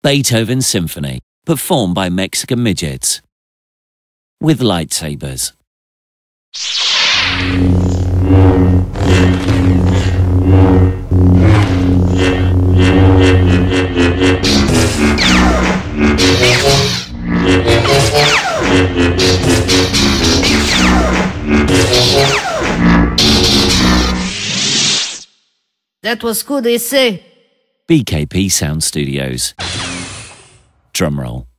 Beethoven's Symphony, performed by Mexican midgets with lightsabers. That was good essay. BKP Sound Studios. Drumroll.